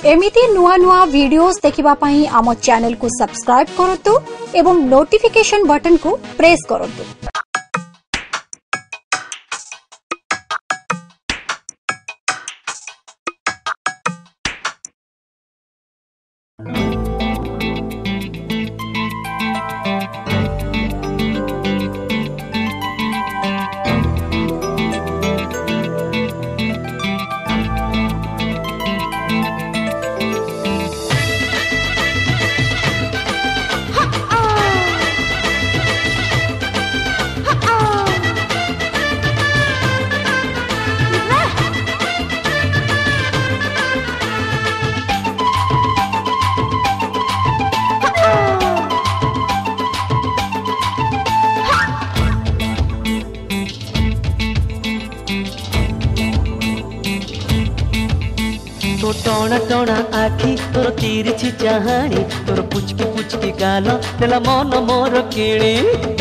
एमिति नुआ नुआ वीडियोस देखिबा पई आम चैनल को सब्सक्राइब करतु एवं नोटिफिकेशन बटन को प्रेस करतु। तो टोना टोना आखी तोर तिरछी चाहाणी तोर पुचकी गाल तेला मन मोर किणी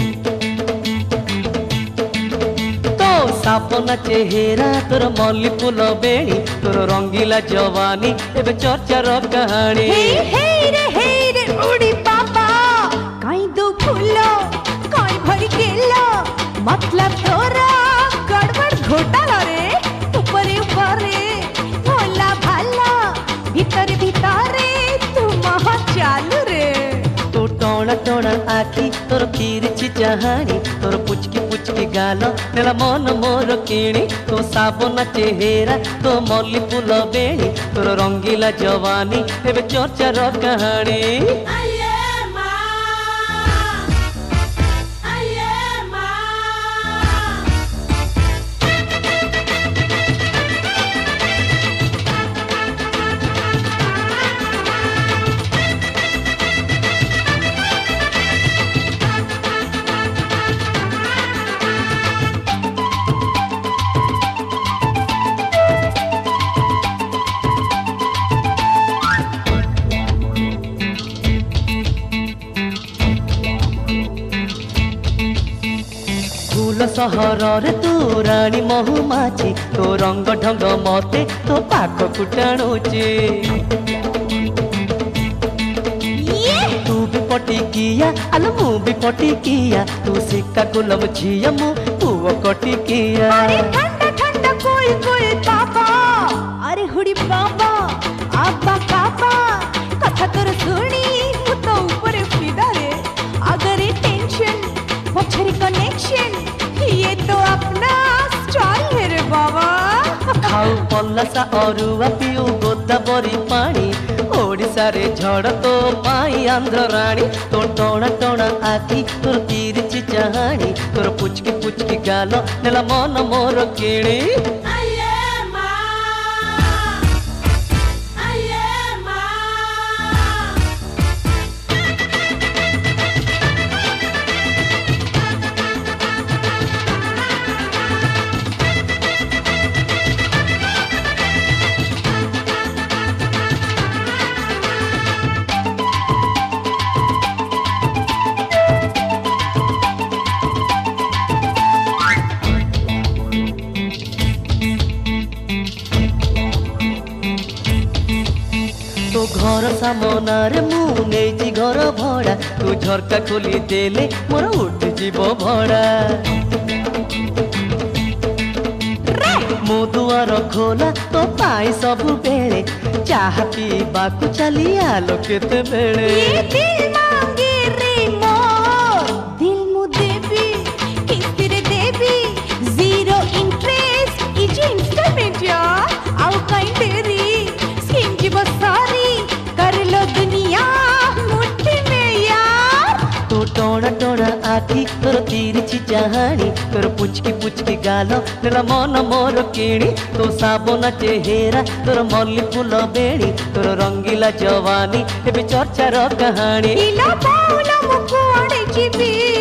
तो सापना चेहरा तोर मल्ली फूल बेणी तोर रंगीला जवानी एबे चर्चार कहानी। हे रे उड़ी पापा काई दो फूलो काई भरी केलो मतलब तोरा गड़बड़ घोटाला रे ऊपरे ऊपरे भोला भाला भीतर भीतरे तू महा चालू रे। तो टोना टोना आखी तोर तिरछी चाहाणी तोर पुचकी गाल तेला मन मोर किणी तो साबना चेहरा तो मल्ली फूल बेणी तोर रंगीला जवानी एबे चर्चार कहानी। सहर रे तू रानी महुमाछी तो रंग ढंग मते तो पाख कुटाणुची तू भी पटिकिया आलो मु भी पटिकिया तू सिक्का गुलाम झिया मु पुओ कटिकिया। अरे ठंडा ठंडा कोई कोई पापा अरे हुड़ी बाबा आबा पापा कथा तोर सुनी मु तो ऊपर फिदा रे अगर ये टेंशन पछरी कनेक्शन ये तो अपना स्टाइल है रे बाबा। खाऊ पल्लासा अरुआ पिऊ गोदावरी पानी ओडिशा रे झड़ तो पाई आंध्र रानी तो टोना टोना आखी तोर तिरछी चाहाणी तोर पुचकी गाल नेला मन मोर किणी। तो घर सामना रे मु नेची घर भड़ा तू झरका खोली देले मोर उठ जीव भड़ा मो दुआर खोला तो पाई सब बेले चाह पीबाकू चली आलो केते बेले। दिल मांगे रे मोर दिल मु देवी किस्ती रे देवी जीरो इंटरेस्ट इज इंस्टॉलमेंट यार आउ काई देरी स्कीम की बसारी कर लो दुनिया मुट्ठी में यार। तो टोना टोना आखी तोर तिरछी चाहाणी तोर पुचकी गाल तेला मन मोर किणी तो साबना चेहरा तोर मल्ली फूल बेणी तोर रंगीला जवानी एबे चर्चार कहानी। इला बाउला मुकुआड़े जीवी